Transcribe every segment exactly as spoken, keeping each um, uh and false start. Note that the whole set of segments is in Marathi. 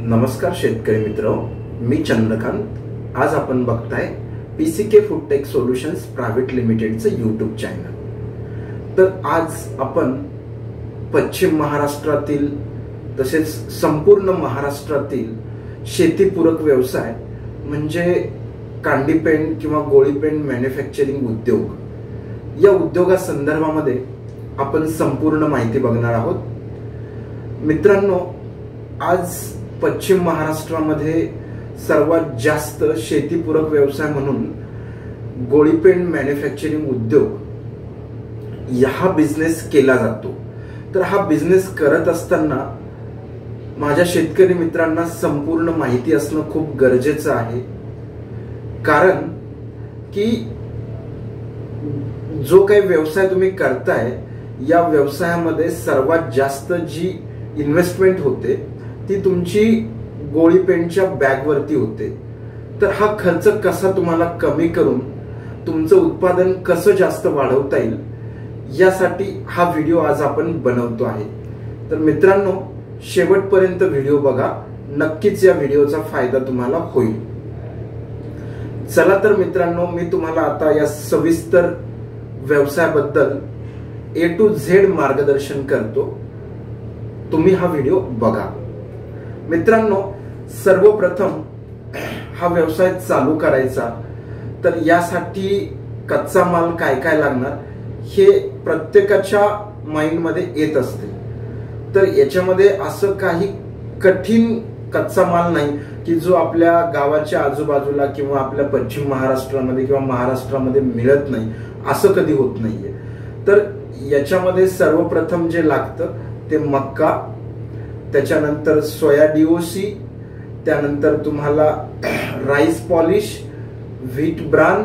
नमस्कार शेतकरी मित्र, मी चंद्रकांत। आज आपण बघताय पीसीके फूडटेक सोल्युशन्स प्रायव्हेट लिमिटेडचं यूट्यूब चॅनल। तर आज आपण पश्चिम महाराष्ट्रातील तसेच संपूर्ण महाराष्ट्रातील शेतीपूरक व्यवसाय म्हणजे कांडी पेंट किंवा गोळी पेंट मॅन्युफॅक्चरिंग उद्योग या उद्योगासंदर्भामध्ये आपण संपूर्ण माहिती बघणार आहोत। मित्रांनो, आज पश्चिम महाराष्ट्रामध्ये सर्वात जास्त शेतीपूरक व्यवसाय म्हणून गोळी पेंट मॅन्युफॅक्चरिंग उद्योग हा बिझनेस केला जातो। तर हा बिझनेस करत असताना माझ्या शेतकरी मित्रांना संपूर्ण माहिती असणं खूप गरजेचं आहे, कारण की जो काही व्यवसाय तुम्ही करताय या व्यवसायामध्ये सर्वात जास्त जी इन्व्हेस्टमेंट होते ती तुमची गोळी पेंटच्या बॅगवरती होते। तर हा खर्च कसा तुम्हाला कमी करून तुमचं उत्पादन कसं जास्त वाढवता येईल यासाठी हा व्हिडिओ आज आपण बनवतो आहे। तर मित्रांनो, शेवटपर्यंत व्हिडिओ बघा, नक्कीच या व्हिडिओचा फायदा तुम्हाला होईल। चला तर मित्रांनो, मी तुम्हाला आता या सविस्तर व्यवसायाबद्दल ए टू झेड मार्गदर्शन करतो, तुम्ही हा व्हिडिओ बघा। मित्रांनो, सर्वप्रथम हा व्यवसाय चालू करायचा तर यासाठी कच्चा माल काय काय लागणार हे प्रत्येकाच्या माइंड मध्ये येत असते। तर याच्यामध्ये असं काही कठीण कच्चा माल नाही की जो आपल्या गावाच्या आजूबाजूला किंवा आपल्या पश्चिम महाराष्ट्रामध्ये किंवा महाराष्ट्रामध्ये मिळत नाही, असं कधी होत नाहीये। तर याच्यामध्ये सर्वप्रथम जे लागतं ते मक्का, त्याच्यानंतर सोया डीओसी, त्यानंतर तुम्हाला राईस पॉलिश, व्हीट ब्रान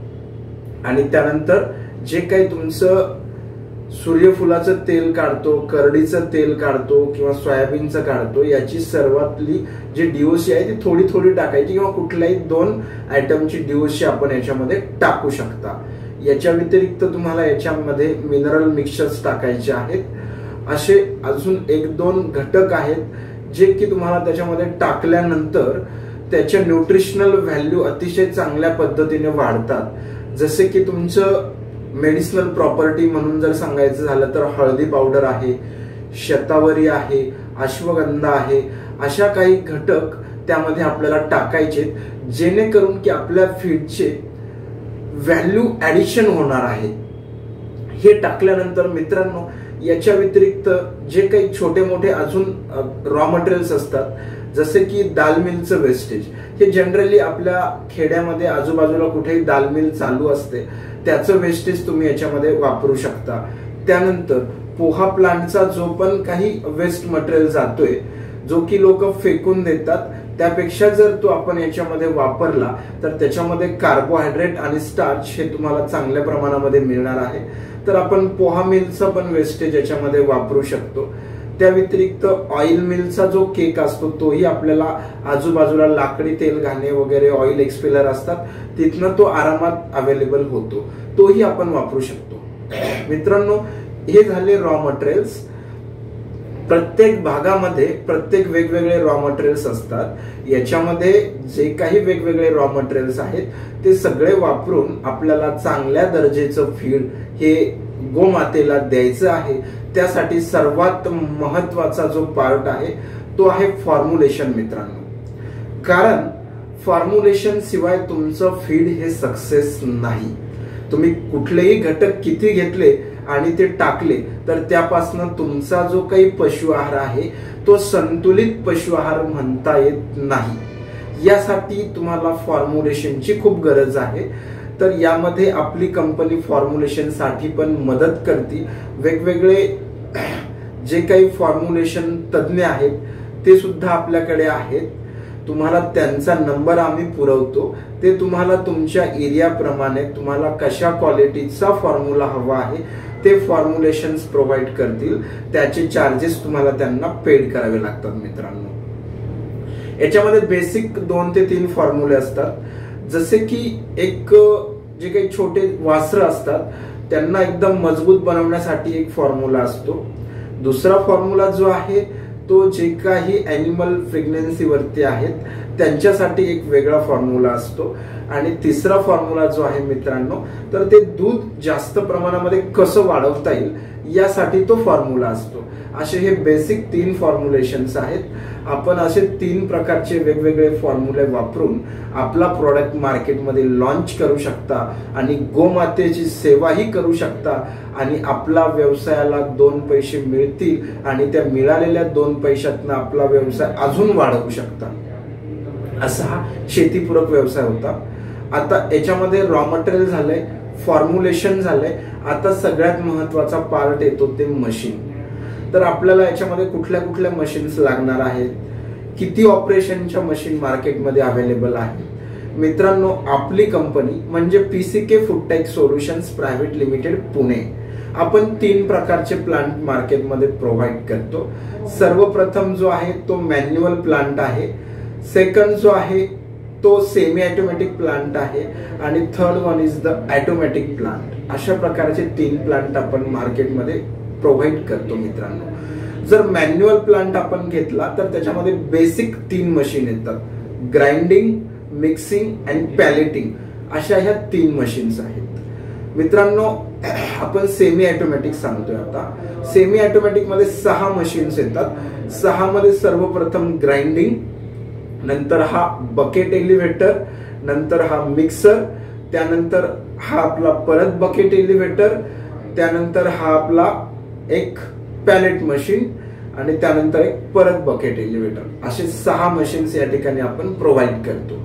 आणि त्यानंतर जे काही तुमचं सूर्यफुलाचं तेल काढतो, करडीचं तेल काढतो किंवा सोयाबीनचं काढतो, याची सर्वातली जी डीओसी आहे ती थोडी थोडी टाकायची किंवा कुठल्याही दोन आयटमची डीओसी आपण याच्यामध्ये टाकू शकता। याच्या व्यतिरिक्त तुम्हाला याच्यामध्ये मिनरल मिक्सचर्स टाकायचे आहेत। असे अजून एक दोन घटक आहेत जे की तुम्हाला त्याच्यामध्ये टाकल्यानंतर त्याचे न्यूट्रिशनल व्हॅल्यू अतिशय चांगल्या पद्धतीने वाढतात। जसे की तुमचं मेडिसिनल प्रॉपर्टी म्हणून जर सांगायचं झालं तर हळदी पावडर आहे, शतावरी आहे, अश्वगंधा आहे, अशा काही घटक त्यामध्ये आपल्याला टाकायचे जेणेकरून की आपल्या फीडचे व्हॅल्यू ऍडिशन होणार आहे। हे टाकल्यानंतर मित्रांनो, याच्या व्यतिरिक्त जे काही छोटे मोठे अजून रॉ मटेरियल्स असतात, जसे की दाल मिलचं वेस्टेज, हे जनरली आपल्या खेड्यामध्ये आजूबाजूला कुठेही दाल मिल चालू असते, त्याचं वेस्टेज तुम्ही याच्यामध्ये वापरू शकता। त्यानंतर पोहा प्लांटचा जो पण काही वेस्ट मटेरियल जातोय, जो की लोक फेकून देतात, त्यापेक्षा जर तो आपण याच्यामध्ये वापरला तर त्याच्यामध्ये कार्बोहायड्रेट आणि स्टार्च हे तुम्हाला चांगल्या प्रमाणामध्ये मिळणार आहे। तर आपण पोहा मिलचा पण वेस्टेज याच्यामध्ये वापरू शकतो। त्या व्यतिरिक्त ऑइल मिलचा जो केक असतो तोही आपल्याला आजूबाजूला लाकडी तेल घाणे वगैरे ऑइल एक्सपेलर असतात, तिथनं तो आरामात अवेलेबल होतो, तोही आपण वापरू शकतो। मित्रांनो, हे झाले रॉ मटेरियल्स। प्रत्येक भागामध्ये प्रत्येक वेगवेगळे रॉ मटेरियल्स असतात। याच्यामध्ये जे काही वेगवेगळे रॉ मटेरियल्स आहेत ते सगळे वापरून आपल्याला चांगल्या दर्जाचं फीड हे गोमातेला द्यायचं आहे। त्यासाठी सर्वात महत्वाचा जो पार्ट आहे तो आहे फॉर्म्युलेशन मित्रांनो, कारण फॉर्म्युलेशन शिवाय तुमचं फीड हे सक्सेस नाही। तुम्ही कुठलेही घटक किती घेतले आणि ते टाकले तर त्यापासून तुमचा जो काही पशु आहार आहे तो संतुलित पशु आहार म्हणता येत नाही। यासाठी तुम्हाला फॉर्म्युलेशनची खूप गरज आहे। तर यामध्ये आपली कंपनी फॉर्म्युलेशन साठी पण मदत करते। वेगवेगळे जे काही फॉर्म्युलेशन तज्ञ आहेत ते सुद्धा आपल्याकडे आहेत। तुम्हाला त्यांचा नंबर आम्ही पुरवतो, ते तुम्हाला तुमच्या एरियाप्रमाणे तुम्हाला कशा क्वालिटीचा फॉर्म्युला हवा आहे ते फॉर्म्युलेशन्स प्रोव्हाइड करतील। त्याचे चार्जेस तुम्हाला त्यांना पेड करावे लागतात। मित्रांनो, याच्यामध्ये बेसिक दोन ते तीन फॉर्म्युले असतात। जसे की एक जे काही छोटे वासर असतात त्यांना एकदम मजबूत बनवण्यासाठी एक फॉर्म्युला असतो। दुसरा फॉर्म्युला जो आहे तो जे काही ॲनिमल प्रेग्नन्सी वरती आहेत त्यांच्यासाठी एक वेगळा फॉर्म्युला असतो. आणि तिसरा फॉर्म्युला जो आहे मित्रांनो, तर ते दूध जास्त प्रमाणामध्ये कसं वाढवता येईल यासाठी तो फॉर्म्युला असतो. असे हे बेसिक तीन फॉर्म्युलेशन्स आहेत. आपण असे तीन प्रकारचे वेगवेगळे फॉर्म्युले वापरून आपला प्रोडक्ट मार्केटमध्ये लॉन्च करू शकता आणि गोमातेची सेवाही करू शकता आणि आपला व्यवसायाला दोन पैसे मिळतील आणि त्या मिळालेल्या दोन पैशातनं आपला व्यवसाय अजून वाढवू शकता. असा हा शेतीपूरक व्यवसाय होता. आता याच्यामध्ये रॉ मटेरियल झालंय, फॉर्म्युलेशन झालंय, आता सगळ्यात महत्वाचा पार्ट येतो ते मशीन. तर आपल्याला याच्यामध्ये कुठल्या कुठल्या मशीन्स लागणार आहेत, किती ऑपरेशनच्या मशीन मार्केटमध्ये अवेलेबल आहेत. मित्रांनो, आपली कंपनी म्हणजे PCK foodtech solutions private limited Pune, आपण तीन प्रकारचे प्लांट मार्केटमध्ये प्रोव्हाइड करतो. सर्वप्रथम जो आहे तो मॅन्युअल प्लांट आहे, सेकंड जो आहे तो सेमी ऑटोमॅटिक प्लांट आहे आणि third one is the automatic plant. अशा प्रकारचे तीन प्लांट आपण मार्केटमध्ये प्रोव्हाइड करतो. मित्रांनो, जर मॅन्युअल प्लांट आपण घेतला तर त्याच्यामध्ये बेसिक तीन मशीन येतात, ग्राइंडिंग, मिक्सिंग आणि पॅलेटिंग, अशा ह्या तीन मशीन्स आहेत. मित्रांनो, आपण सेमी ऑटोमॅटिक सांगतोय. आता सेमी ऑटोमॅटिक मध्ये सहा मशीन्स येतात. सहा मध्ये सर्वप्रथम ग्राइंडिंग, नंतर हा बकेट एलिव्हेटर, नंतर हा मिक्सर, त्यानंतर हा आपला परत बकेट एलिव्हेटर, त्यानंतर हा आपला एक पॅलेट मशीन आणि त्यानंतर एक परत बकेट एलिव्हेटर. असे सहा मशीन्स या ठिकाणी आपण प्रोव्हाइड करतो.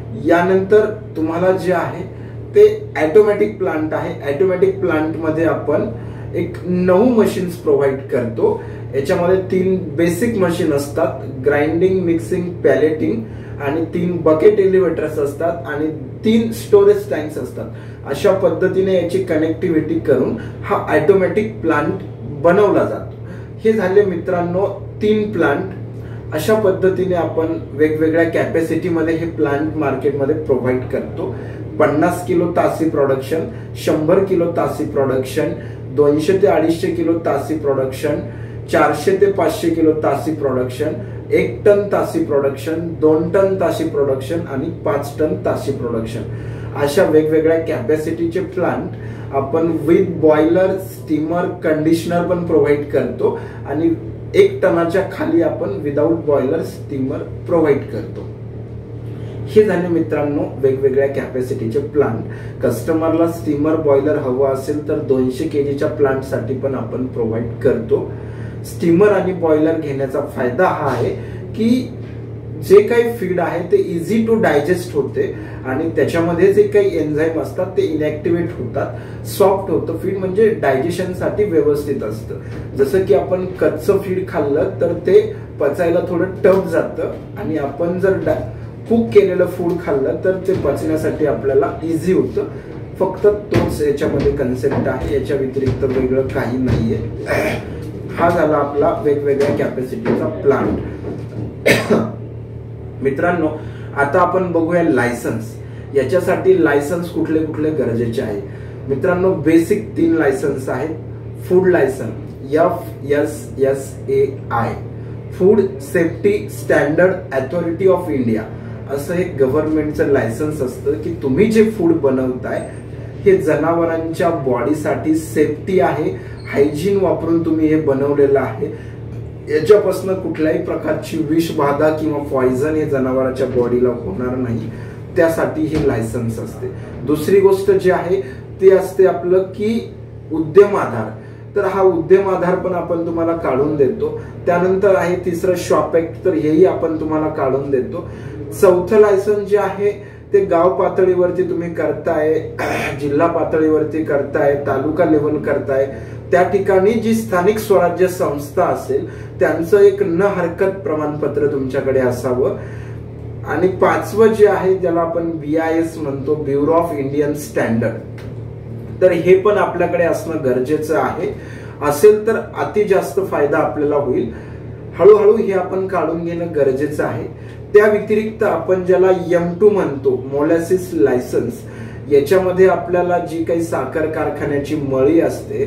यानंतर तुम्हाला जे आहे ते ऑटोमॅटिक प्लांट आहे. ऑटोमॅटिक प्लांट मध्ये आपण एक नऊ मशीन्स प्रोव्हाइड करतो. याच्यामध्ये तीन बेसिक मशीन असतात, ग्राइंडिंग, मिक्सिंग, पॅलेटिंग, आणि तीन बकेट एलिव्हेटर्स असतात आणि तीन स्टोरेज टँक्स असतात. अशा पद्धतीने याची कनेक्टिव्हिटी करून हा ऑटोमॅटिक प्लांट बनवला जातो. हे झाले मित्रांनो तीन प्लांट. अशा पद्धतीने आपण वेगवेगळ्या कॅपॅसिटीमध्ये हे प्लांट मार्केटमध्ये प्रोव्हाइड करतो. पन्नास किलो तासी प्रोडक्शन, शंभर किलो तासी प्रोडक्शन, दोनशे ते अडीचशे किलो तासी प्रोडक्शन, चारशे ते पाचशे किलो तासी प्रोडक्शन, एक टन तासी प्रोडक्शन, दोन टन तासी प्रोडक्शन आणि पाच टन तासी प्रोडक्शन. अशा वेगवेगळ्या कॅपॅसिटीचे प्लांट आपण विथ बॉयलर, स्टीमर, कंडिशनर पण प्रोव्हाइड करतो आणि एक टनाच्या खाली आपण विदाउट बॉयलर, स्टीमर प्रोव्हाइड करतो. हे झाले मित्रांनो वेगवेगळ्या कॅपॅसिटीचे प्लांट. कस्टमरला स्टीमर, बॉयलर हवं असेल तर दोनशे केजीच्या प्लांट साठी पण आपण प्रोव्हाइड करतो. स्टीमर आणि बॉयलर घेण्याचा फायदा हा आहे की जे काही फीड आहे ते इझी टू डायजेस्ट होते आणि त्याच्यामध्ये जे काही एन्झाईम असतात ते इनॅक्टिव्हेट होतात, सॉफ्ट होतं फीड, म्हणजे डायजेशनसाठी व्यवस्थित असतं. जसं की आपण कच्चं फीड खाल्लं तर ते पचायला थोडं टफ जातं आणि आपण जर कुक केलेलं फूड खाल्लं तर ते पचण्यासाठी आपल्याला इझी होतं. फक्त तोच याच्यामध्ये कन्सेप्ट आहे, याच्या व्यतिरिक्त वेगळं काही नाहीये. हा झाला आपला वेगवेगळ्या कॅपॅसिटीचा प्लांट. मित्रांनो, आता आपण बघूया लायसन्स. याच्यासाठी लायसन्स कुठले कुठले गरजेचे आहे. मित्रांनो, बेसिक तीन लायसन्स आहेत. Food licence F S S A I, food safety standard authority of India, असं एक गव्हर्नमेंटचं लायसन्स असतं की तुम्ही जे फूड बनवताय हे जनावरांच्या बॉडीसाठी सेफ्टी आहे, हायजीन वापरून तुम्ही हे बनवलेलं आहे, याच्यापासून कुठल्याही प्रकारची विषबाधा किंवा पॉइझन हे जनावरांच्या बॉडीला होणार नाही, त्यासाठी हे लायसन्स असते. दुसरी गोष्ट जी आहे ती असते आपलं की उद्यम आधार. तर हा उद्यम आधार पण आपण तुम्हाला काढून देतो. त्यानंतर आहे तिसरं शॉप ऍक्ट, तर हेही आपण तुम्हाला काढून देतो. चौथं लायसन्स जे आहे ते गाव पातळीवरती तुम्ही करताय, जिल्हा पातळीवरती करताय, तालुका लेवल करताय, त्या ठिकाणी जी स्थानिक स्वराज्य संस्था असेल त्यांचं एक न हरकत प्रमाणपत्र तुमच्याकडे असावं. आणि पाचवं जे आहे ज्याला आपण बी आय एस म्हणतो, ब्युरो ऑफ इंडियन स्टँडर्ड, तर हे पण आपल्याकडे असणं गरजेचं आहे. असेल तर अति जास्त फायदा आपल्याला होईल. हळूहळू हे आपण काढून घेणं गरजेचं आहे. त्या व्यतिरिक्त आपण ज्याला एम टू म्हणतो, मोलॅसिस लायसन्स, याच्यामध्ये आपल्याला जी काही साखर कारखान्याची मळी असते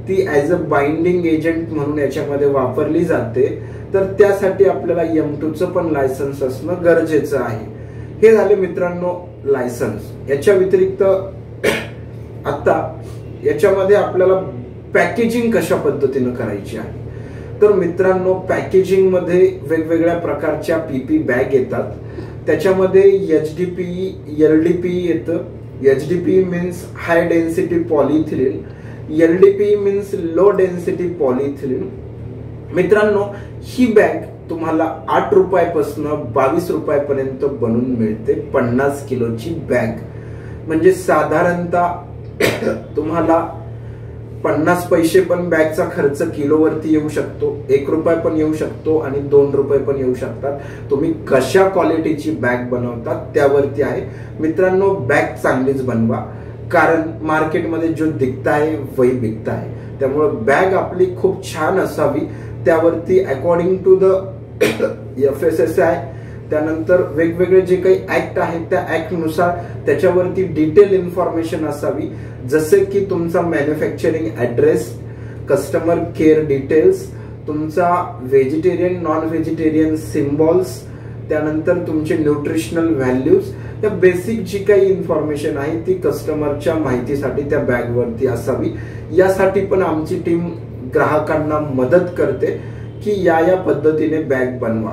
ती ऍज अ बाइंडिंग एजंट म्हणून याच्यामध्ये वापरली जाते. तर त्यासाठी आपल्याला एम टू चं पण लायसन्स असणं गरजेचं आहे. हे झाले मित्रांनो लायसन्स. याच्या व्यतिरिक्त आता याच्यामध्ये आपल्याला पॅकेजिंग कशा पद्धतीनं करायची आहे. तर मित्रांनो पॅकेजिंग मध्ये वेगवेगळ्या प्रकारच्या पीपी बॅग येतात. त्याच्यामध्ये एचडीपी, एलडीपी येतं. HDP means high density polyethylene, LDP means low density polyethylene. मित्रांनो ही बॅग तुम्हाला आठ रुपयापासून बावीस रुपयापर्यंत बनून मिळते. पन्नास किलोची बॅग म्हणजे साधारणतः तुम्हाला पन्नास पैसे पण बॅगचा खर्च किलोवरती येऊ शकतो, एक रुपया पण येऊ शकतो आणि दोन रुपये पण येऊ शकतात. तुम्ही कशा क्वालिटीची बॅग बनवतात त्यावरती आहे. मित्रांनो बॅग चांगलीच बनवा, कारण मार्केटमध्ये जो दिखता आहे वही बिकता आहे. त्यामुळे बॅग आपली खूप छान असावी. त्यावरती according to the F S S I, त्यानंतर वेगवेगळे जे काही ऍक्ट आहेत त्या ऍक्ट नुसार त्याच्यावरती डिटेल इन्फॉर्मेशन असावी. जसे की तुमचा manufacturing address, customer care details, तुमचा व्हेजिटेरियन नॉन व्हेजिटेरियन सिम्बॉल्स, त्यानंतर तुमचे न्यूट्रिशनल व्हॅल्यूज. या बेसिक जी काही इन्फॉर्मेशन आहे ती कस्टमरच्या माहितीसाठी त्या बॅगवरती असावी. यासाठी पण आमची टीम ग्राहकांना मदत करते की या या पद्धतीने बॅग बनवा.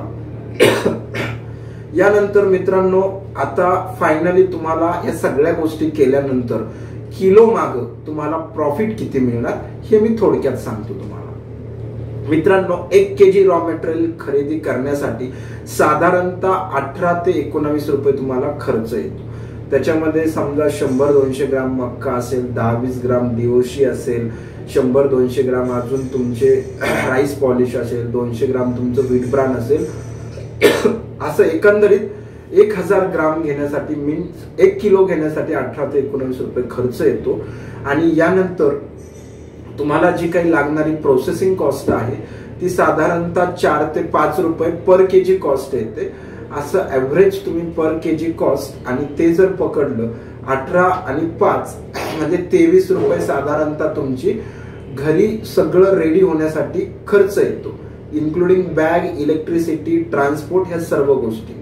यानंतर मित्रांनो आता फायनली तुम्हाला या सगळ्या गोष्टी केल्यानंतर किलो माग तुम्हाला प्रॉफिट किती मिळणार हे मी थोडक्यात सांगतो तुम्हाला. मित्रांनो एक केजी रॉ मटेरियल खरेदी करण्यासाठी साधारणतः अठरा ते एकोणावीस रुपये तुम्हाला खर्च येतो. त्याच्यामध्ये समजा शंभर दोनशे ग्राम मक्का असेल, दहा वीस ग्राम दिवशी असेल, शंभर दोनशे ग्राम अजून तुमचे राईस पॉलिश असेल, दोनशे ग्राम तुमचं व्हीट ब्रान असेल. असं एकंदरीत एक हजार ग्राम घेण्यासाठी मीन्स एक किलो घेण्यासाठी अठरा ते एकोणावीस रुपये खर्च येतो. आणि यानंतर तुम्हाला जी काही लागणारी प्रोसेसिंग कॉस्ट आहे ती साधारणतः चार ते पाच रुपये पर केजी कॉस्ट येते. असं ऍव्हरेज तुम्ही पर केजी कॉस्ट, आणि ते जर पकडलं अठरा आणि पाच म्हणजे तेवीस रुपये साधारणतः तुमची घरी सगळं रेडी होण्यासाठी खर्च येतो, इन्क्लुडिंग बॅग, इलेक्ट्रिसिटी, ट्रान्सपोर्ट ह्या सर्व गोष्टी.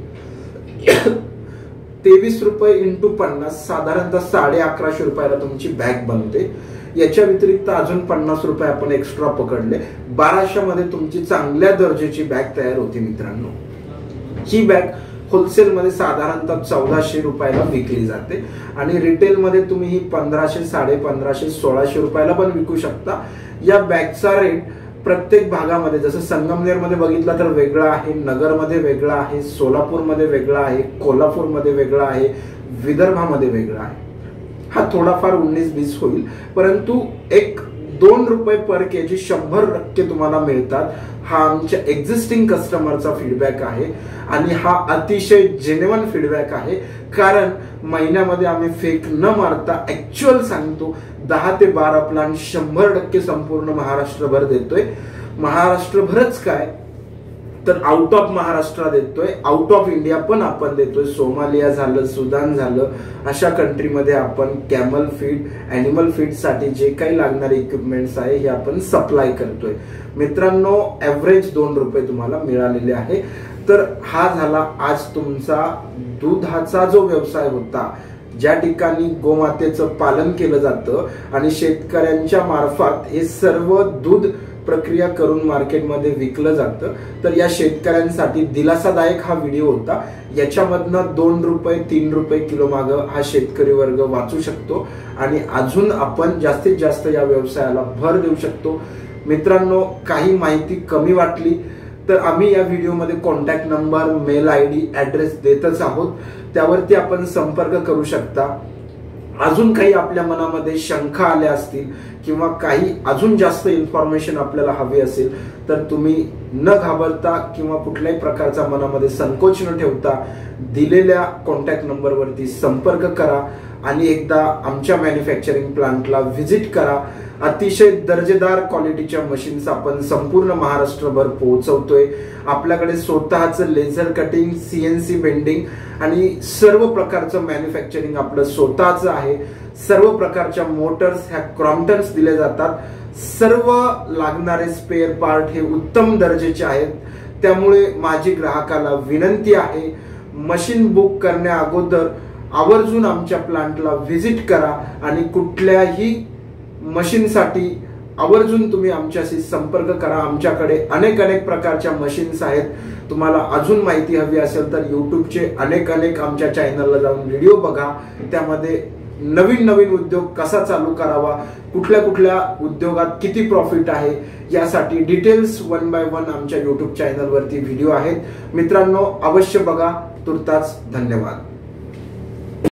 तेवीस रुपये इंटू पन्नास साधारणतः साडे अकराशे रुपयाला तुमची बॅग बनते. याच्या व्यतिरिक्त अजून पन्नास रुपये आपण एक्स्ट्रा पकडले, बाराशे मध्ये तुमची चांगल्या दर्जाची बॅग तयार होती. मित्रांनो ही बॅग होलसेल मध्ये साधारणतः चौदाशे रुपयाला विकली जाते आणि रिटेल मध्ये तुम्ही ही पंधराशे, साडे पंधराशे, सोळाशे रुपयाला पण विकू शकता. या बॅगचा रेट प्रत्येक भागामध्ये, जसं संगमनेर मध्ये बघितला तर वेगळा आहे, नगरमध्ये वेगळा आहे, सोलापूरमध्ये वेगळा आहे, कोल्हापूरमध्ये वेगळा आहे, विदर्भामध्ये वेगळा आहे. हा थोडाफार उन्नीस बीस होईल, परंतु एक दोन रुपये पर केजी शंभर टक्के तुम्हाला मिळतात. हा आमच्या एक्झिस्टिंग कस्टमरचा फीडबॅक आहे आणि हा अतिशय जेन्युइन फीडबॅक आहे, कारण महिन्यामध्ये आम्ही फेक न मारता ऍक्च्युअल सांगतो. दहा ते बारा प्लान शंभर टक्के संपूर्ण महाराष्ट्रभर देतोय. महाराष्ट्रभरच काय तर आउट ऑफ महाराष्ट्र देतोय, आउट ऑफ इंडिया पण आपण देतोय. सोमालिया झालं, सुदान झालं, अशा कंट्रीमध्ये आपण कॅमल फीड, अॅनिमल फीड साठी जे काही लागणारे इक्विपमेंट्स आहे हे आपण सप्लाय करतोय. मित्रांनो ऍव्हरेज दोन रुपये तुम्हाला मिळालेले आहे. तर हा झाला आज तुमचा दुधाचा जो व्यवसाय होता, ज्या ठिकाणी गोमातेचं पालन केलं जातं आणि शेतकऱ्यांच्या मार्फत हे सर्व दूध प्रक्रिया करून मार्केटमध्ये विकलं जातं. तर या शेतकऱ्यांसाठी दिलासादायक हा व्हिडिओ होता. याच्यामधनं दोन रुपये तीन रुपये किलो माग हा शेतकरी वर्ग वाचू शकतो आणि अजून आपण जास्तीत जास्त या व्यवसायाला भर देऊ शकतो. मित्रांनो काही माहिती कमी वाटली तर आम्ही या व्हिडिओमध्ये contact number, mail I D, address देतच आहोत. त्यावरती आपण संपर्क करू शकता. अजून काही आपल्या मनामध्ये शंका आल्या असतील किंवा काही अजून जास्त इन्फॉर्मेशन आपल्याला हवी असेल तर तुम्ही न घाबरता किंवा कुठल्याही प्रकारचा मनामध्ये संकोच न ठेवता दिलेल्या कॉन्टॅक्ट नंबरवरती संपर्क करा आणि एकदा आमच्या मॅन्युफॅक्चरिंग प्लांटला व्हिजिट करा. अतिशय दर्जेदार क्वालिटीच्या मशीन्स आपण संपूर्ण महाराष्ट्रभर पोहोचवतोय. आपल्याकडे स्वतःचं लेझर कटिंग, सीएनसी बेंडिंग आणि सर्व प्रकारचं मॅन्युफॅक्चरिंग आपलं स्वतःचं आहे. सर्व प्रकारच्या मोटर्स ह्या क्रॉम्प्टन्स दिले जातात. सर्व लागणारे स्पेअर पार्ट हे उत्तम दर्जाचे आहेत. त्यामुळे माझी ग्राहकाला विनंती आहे, मशीन बुक करण्या अगोदर आवर्जून आमच्या प्लांटला व्हिजिट करा आणि कुठल्याही मशीनसाठी आवर्जून तुम्ही आमच्याशी संपर्क करा. आमच्याकडे अनेक अनेक प्रकारच्या मशीन्स आहेत. तुम्हाला अजून माहिती हवी असेल तर युट्यूबचे अनेक अनेक आमच्या चॅनलला जाऊन व्हिडिओ बघा. त्यामध्ये नवीन नवीन उद्योग कसा चालू करावा, कुठल्या कुठल्या उद्योगात किती प्रॉफिट आहे यासाठी डिटेल्स वन बाय वन आमच्या युट्यूब चॅनलवरती व्हिडिओ आहेत. मित्रांनो, अवश्य बघा. तुर्तास धन्यवाद.